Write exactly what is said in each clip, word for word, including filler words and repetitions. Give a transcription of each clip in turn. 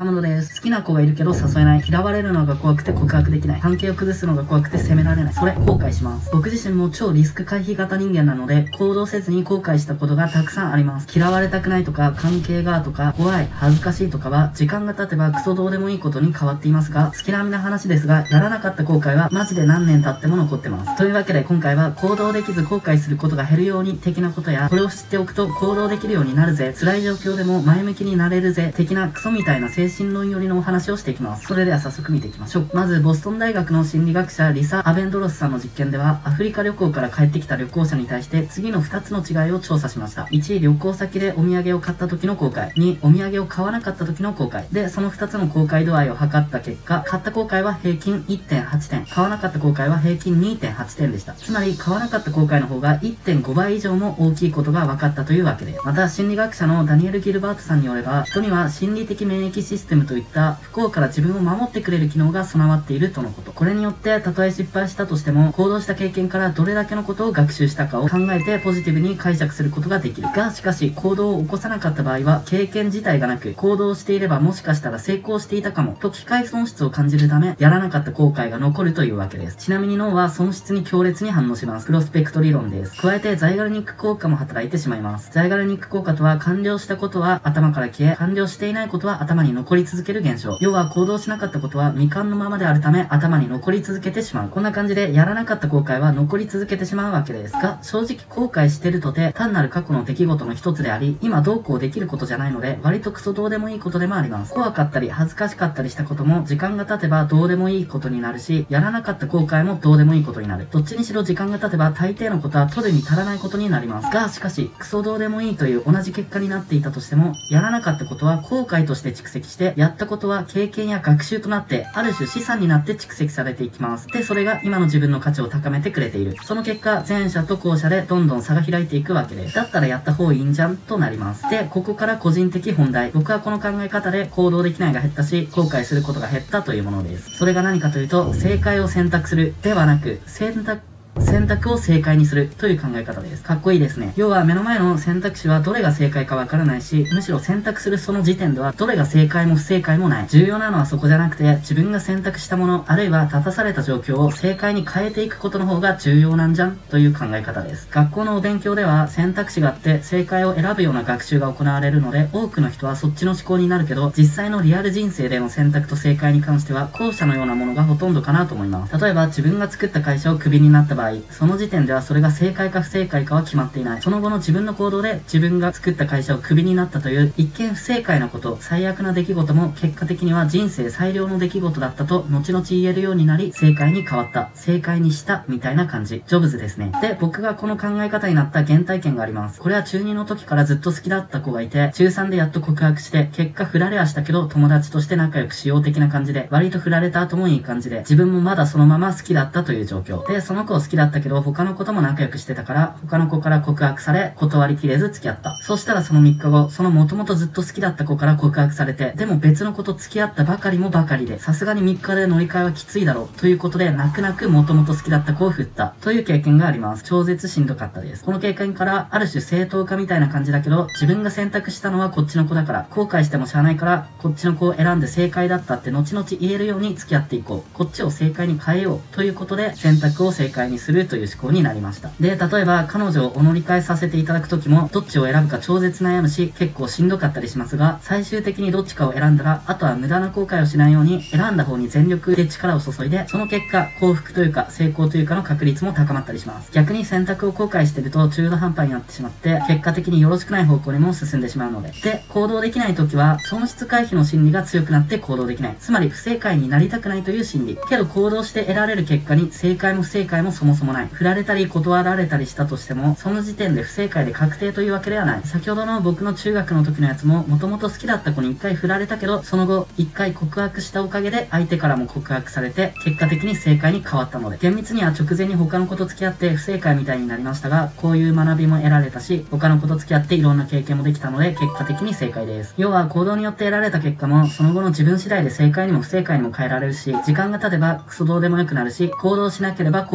彼女です。好きな子がいるけど誘えない。嫌われるのが怖くて告白できない。関係を崩すのが怖くて責められない。それ、後悔します。僕自身も超リスク回避型人間なので、行動せずに後悔したことがたくさんあります。嫌われたくないとか、関係がとか、怖い、恥ずかしいとかは、時間が経てばクソどうでもいいことに変わっていますが、月並みな話ですが、やらなかった後悔はマジで何年経っても残ってます。というわけで今回は、行動できず後悔することが減るように的なことや、これを知っておくと行動できるようになるぜ、辛い状況でも前向きになれるぜ、的なクソみたいな精神論寄りのお話をしていきます。それでは早速見ていきましょう。まず、ボストン大学の心理学者リサ・アベンドロスさんの実験では、アフリカ旅行から帰ってきた旅行者に対して次のふたつの違いを調査しました。いち、旅行先でお土産を買った時の後悔。に、お土産を買わなかった時の後悔。で、そのふたつの後悔度合いを測った結果、買った後悔は平均 いってんはちてん、買わなかった後悔は平均 にてんはちてんでした。つまり、買わなかった後悔の方が いってんごばい以上も大きいことが分かったというわけです。また、心理学者のダニエル・ギルバートさんによれば、人には心理的免疫システムといった不幸から自分を守ってくれる機能が備わっているとのこと。これによって、たとえ失敗したとしても、行動した経験からどれだけのことを学習したかを考えてポジティブに解釈することができる。が、しかし、行動を起こさなかった場合は、経験自体がなく、行動していればもしかしたら成功していたかも、と機会損失を感じるため、やらなかった後悔が残るというわけです。ちなみに脳は損失に強烈に反応します。プロスペクト理論です。加えて、ザイガルニック効果も働いてしまいます。ザイガルニック効果とは、完了したことは頭から消え、完了していないことは頭に残り続ける現象。要は、行動しなかったことは未完のままであるため、頭に残り続けてしまう。こんな感じで、やらなかった後悔は残り続けてしまうわけですが、正直後悔してるとて、単なる過去の出来事の一つであり、今どうこうできることじゃないので、割とクソどうでもいいことでもあります。怖かったり、恥ずかしかったりしたことも、時間が経てばどうでもいいことになるし、やらなかった後悔もどうでもいいことになる。どっちにしろ時間が経てば大抵のことは取るに足らないことになります。が、しかし、クソどうでもいいという同じ結果になっていたとしても、やらなかったことは後悔として蓄積して、やったことは経験や学習となって、ある種資産になって蓄積されていきます。で、それが今の自分の価値を高めてくれている。その結果、前者と後者でどんどん差が開いていくわけです。だったらやった方がいいんじゃんとなります。で、ここから個人的本題。僕はこの考え方で行動できないが減ったし、後悔することが減ったというものです。それが何かというと、正解を選択するではなく、選択選択を正解にするという考え方です。かっこいいですね。要は目の前の選択肢はどれが正解かわからないし、むしろ選択するその時点ではどれが正解も不正解もない。重要なのはそこじゃなくて、自分が選択したもの、あるいは立たされた状況を正解に変えていくことの方が重要なんじゃんという考え方です。学校のお勉強では選択肢があって正解を選ぶような学習が行われるので、多くの人はそっちの思考になるけど、実際のリアル人生での選択と正解に関しては後者のようなものがほとんどかなと思います。例えば自分が作った会社をクビになった場合、その時点ではそれが正解か不正解かは決まっていない。その後の自分の行動で自分が作った会社をクビになったという一見不正解なこと、最悪な出来事も結果的には人生最良の出来事だったと後々言えるようになり、正解に変わった、正解にしたみたいな感じ。ジョブズですね。で、僕がこの考え方になった原体験があります。これは中にの時からずっと好きだった子がいて、中さんでやっと告白して、結果振られはしたけど友達として仲良くしよう的な感じで、割と振られた後もいい感じで、自分もまだそのまま好きだったという状況。で、その子を好きだったけど他の子とも仲良くしてたから、他の子から告白され、断りきれず付き合った。そしたらそのみっかご、その元々ずっと好きだった子から告白されて、でも別の子と付き合ったばかりもばかりで、さすがにみっかで乗り換えはきついだろう、ということで、泣く泣く元々好きだった子を振った。という経験があります。超絶しんどかったです。この経験から、ある種正当化みたいな感じだけど、自分が選択したのはこっちの子だから、後悔してもしゃあないから、こっちの子を選んで正解だったって後々言えるように付き合っていこう。こっちを正解に変えよう。ということで、選択を正解にするという思考になりました。で、例えば、彼女をお乗り換えさせていただくときも、どっちを選ぶか超絶悩むし、結構しんどかったりしますが、最終的にどっちかを選んだら、あとは無駄な後悔をしないように、選んだ方に全力で力を注いで、その結果、幸福というか、成功というかの確率も高まったりします。逆に選択を後悔してると、中途半端になってしまって、結果的によろしくない方向にも進んでしまうので。で、行動できないときは、損失回避の心理が強くなって行動できない。つまり、不正解になりたくないという心理。けど、行動して得られる結果に、正解も不正解もそもそもない。振られたり断られたりしたとしても、その時点で不正解で確定というわけではない。先ほどの僕の中学の時のやつも、もともと好きだった子に一回振られたけど、その後、一回告白したおかげで、相手からも告白されて、結果的に正解に変わったので、厳密には直前に他の子と付き合って不正解みたいになりましたが、こういう学びも得られたし、他の子と付き合っていろんな経験もできたので、結果的に正解です。要は、行動によって得られた結果も、その後の自分次第で正解にも不正解にも変えられるし、時間が経てばクソどうでもよくなるし、行動しなければ後悔が、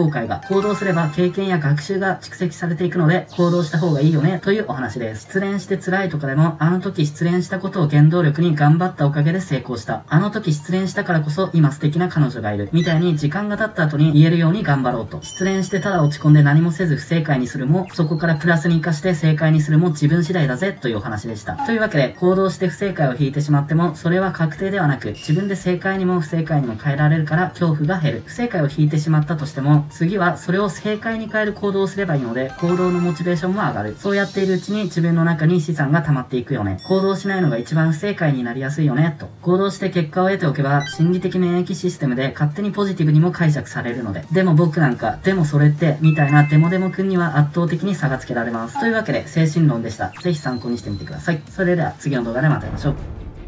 行動すれば経験や学習が蓄積されていくので、行動した方がいいよね、というお話です。失恋して辛いとかでも、あの時失恋したことを原動力に頑張ったおかげで成功した。あの時失恋したからこそ今素敵な彼女がいる。みたいに時間が経った後に言えるように頑張ろうと。失恋してただ落ち込んで何もせず不正解にするも、そこからプラスに活かして正解にするも自分次第だぜ、というお話でした。というわけで、行動して不正解を引いてしまっても、それは確定ではなく、自分で正解にも不正解にも変えられるから恐怖が減る。不正解を引いてしまったとしても、次はそれを正解に変える行動をすればいいので、行動のモチベーションも上がる。そうやっているうちに自分の中に資産が溜まっていくよね。行動しないのが一番不正解になりやすいよね、と。行動して結果を得ておけば、心理的免疫システムで勝手にポジティブにも解釈されるので。でも僕なんか、でもそれって、みたいなデモデモくんには圧倒的に差がつけられます。というわけで、精神論でした。ぜひ参考にしてみてください。それでは次の動画でまた会いましょう。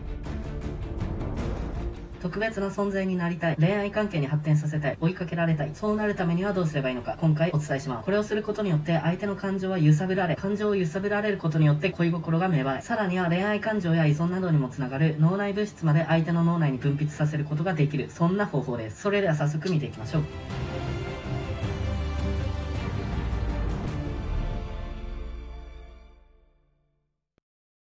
特別な存在になりたい。恋愛関係に発展させたい。追いかけられたい。そうなるためにはどうすればいいのか、今回お伝えします。これをすることによって相手の感情は揺さぶられ、感情を揺さぶられることによって恋心が芽生え、さらには恋愛感情や依存などにもつながる脳内物質まで相手の脳内に分泌させることができる。そんな方法です。それでは早速見ていきましょう。